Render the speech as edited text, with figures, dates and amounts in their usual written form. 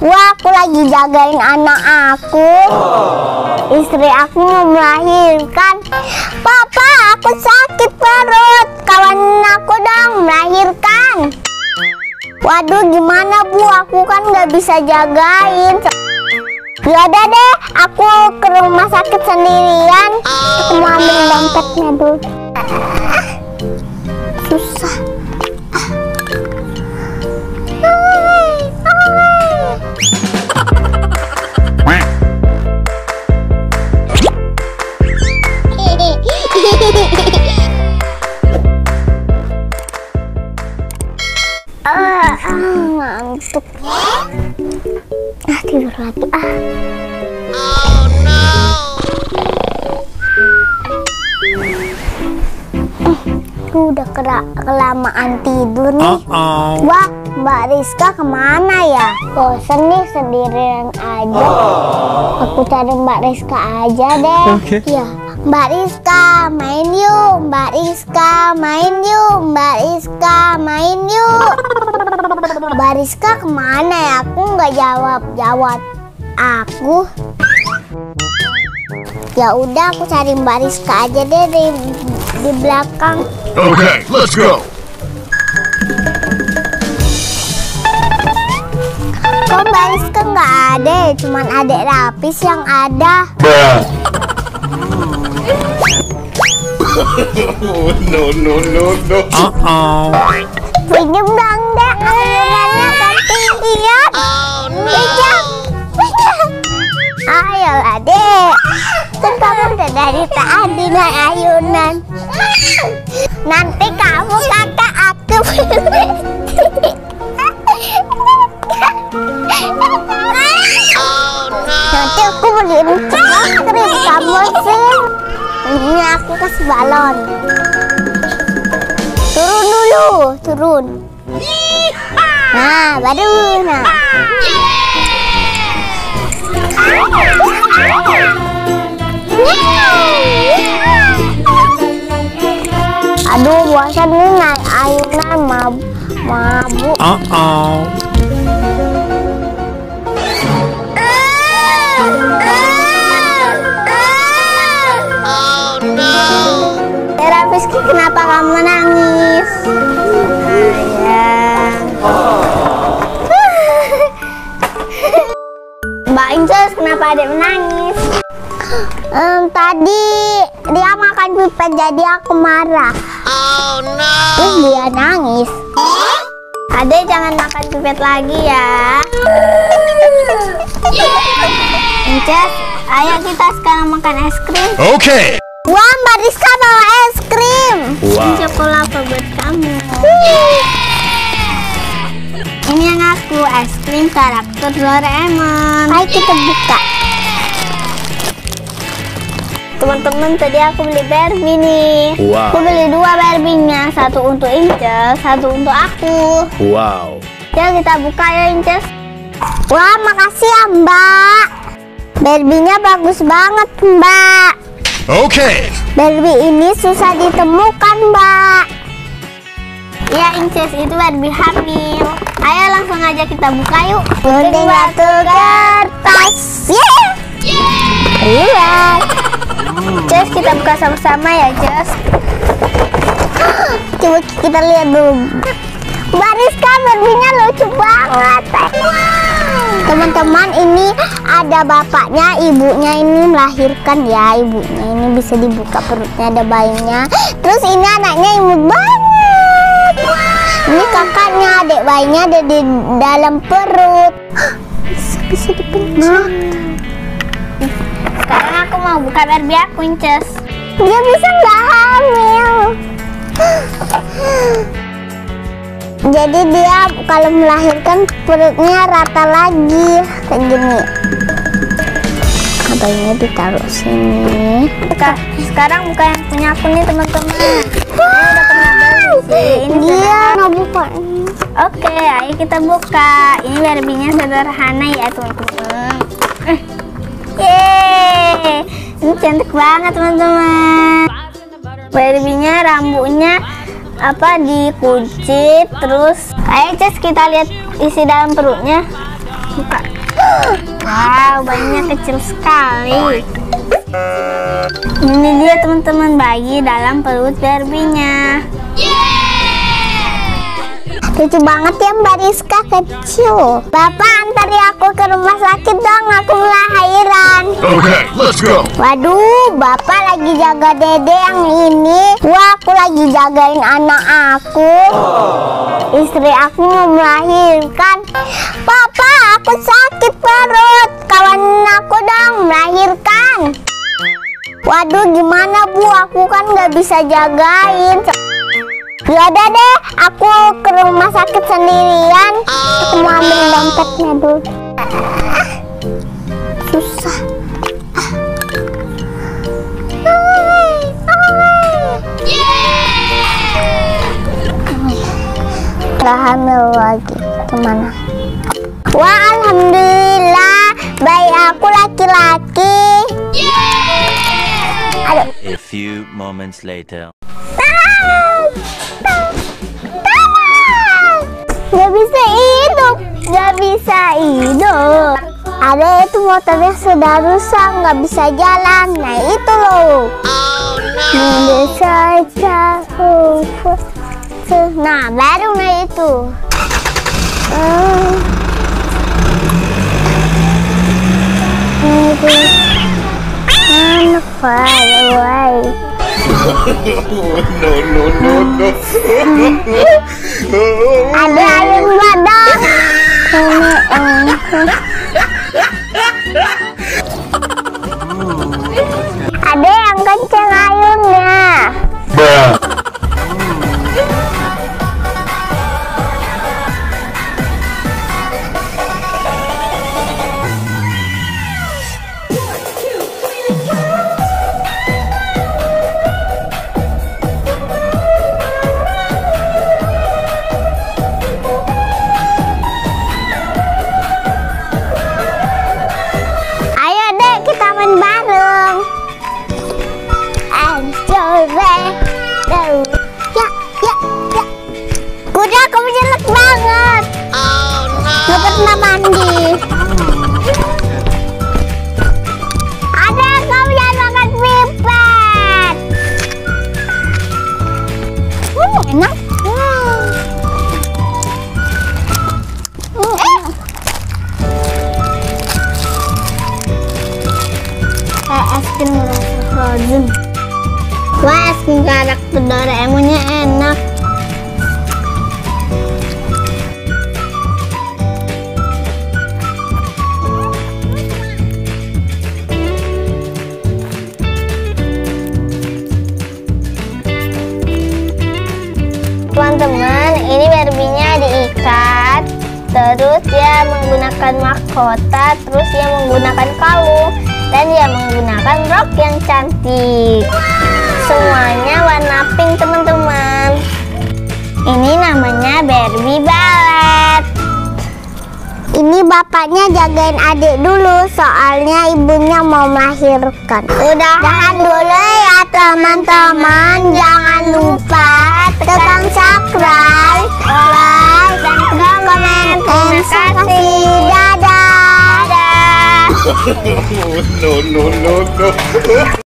Wah, aku lagi jagain anak aku. Istri aku mau melahirkan. Papa, aku sakit perut. Kawan aku dong melahirkan. Waduh, gimana Bu? Aku kan nggak bisa jagain. Yaudah deh, aku ke rumah sakit sendirian. Aku mau ambil dompetnya dulu. Susah. Ngantuk. Tidur lagi. Oh no. Aku udah kelamaan tidur nih. Wah, Mbak Rizka kemana ya? Bosen nih sendirian aja. Aku cari Mbak Rizka aja deh. Ya, Mbak Rizka main yuk. Mbak Rizka main yuk. Mbak Rizka main yuk. Mbak Rizka kemana ya? Aku nggak jawab aku. Ya udah, aku cari Mbak Rizka aja deh di belakang. Okay, let's go. Kok Mbak Rizka nggak ada? Cuman adek Rapis yang ada. No. Pinjem dong dek, ayunannya gantian. Oh no. Pinjam. Ayolah dek, kan kamu udah dari tadi naik ayunan. Nanti kamu kakak aku. Oh no. Nanti aku beliin krim kamu sih. Ini aku kasih balon. Turun dulu, turun. Nah, baru nah. Aduh, bosan nih naik ayunan mabuk. Oh no. Rizky, kenapa kamu menangis? Sayang. Mbak Inces, kenapa adik menangis? Tadi dia makan pipet jadi aku marah. Oh no. Terus dia nangis. Adek jangan makan pipet lagi ya. Inces, ayo kita sekarang makan es krim. Okay. Wah, Mbak Rizka bawa es krim. Wow. Ini coklat buat kamu. Ini yang aku, es krim karakter Doraemon. Ayo kita buka. Teman-teman, tadi aku beli Barbie nih. Wow. Aku beli 2 Barbie-nya, satu untuk Inces, satu untuk aku. Wow. Ya, kita buka ya Inces. Wah, makasih ya Mbak. Barbie-nya bagus banget Mbak. Okay. Barbie ini susah ditemukan Mbak. Ya Inces, itu Barbie hamil. Ayo langsung aja kita buka yuk. Gunting batu kertas. Lihat. Jess, kita buka sama-sama ya Jess. Coba kita lihat dulu. Mbak Rizka, Barbie-nya lucu banget. Teman-teman, ini ada bapaknya, ibunya ini melahirkan ya. Ibunya ini bisa dibuka perutnya, ada bayinya. Terus ini anaknya imut banget. Ini kakaknya, adik bayinya ada di dalam perut. Bisa dipencet. Sekarang aku mau buka Barbie aku, Inces. Dia bisa nggak hamil. Jadi dia kalau melahirkan perutnya rata lagi kayak gini. Bayinya ditaruh sini. Sekarang buka yang punya aku nih teman-teman. Udah pernah beli sih. Ini dia mau buka. Oke, ayo kita buka. Ini Barbie-nya sederhana ya teman-teman. Yeay, ini cantik banget teman-teman. Barbie-nya rambutnya dikuncit terus. Ayo Ces, kita lihat isi dalam perutnya. Buka. Wow, bayinya kecil sekali. Ini dia teman-teman, bayi dalam perut Barbie-nya. Lucu banget ya Mbak Rizka, kecil. Bapak antari aku ke rumah sakit dong, aku melahirkan. Okay, let's go. Waduh, Bapak lagi jaga dede yang ini. Wah, aku lagi jagain anak aku. Istri aku mau melahirkan. Papa, aku sakit perut. Kawan aku dong melahirkan. Waduh, gimana Bu? Aku kan nggak bisa jagain. Yaudah deh, aku ke rumah sakit sendirian. Aku mau ambil dompetnya dulu. Susah. Gak hamil lagi. Kemana? Wah, alhamdulillah, bayi aku laki-laki. Aduh. A few moments later. Gak bisa hidup, gak bisa hidup. Ada itu motornya sudah rusak, nggak bisa jalan. Nah itu loh. Nah baru nah itu. Anak wai. No. Ada ayam badang. Ada yang kenceng ayunnya. Kuda, kamu jelek banget. Gak pernah mandi. Ada, kamu jangan makan pipet. Enak. Kayak es krim rasa frozen. Wah, es krim karakter Doraemonnya enak. Teman-teman, ini Barbie-nya diikat, terus dia menggunakan mahkota, terus dia menggunakan kalung, dan dia menggunakan rok yang cantik. Semuanya warna pink teman-teman. Ini namanya Barbie Ballet. Ini bapaknya jagain adik dulu, soalnya ibunya mau melahirkan. Udahan dulu ya teman-teman. Jangan lupa tekan subscribe, like, dan komen. Terima kasih. Dadah. No.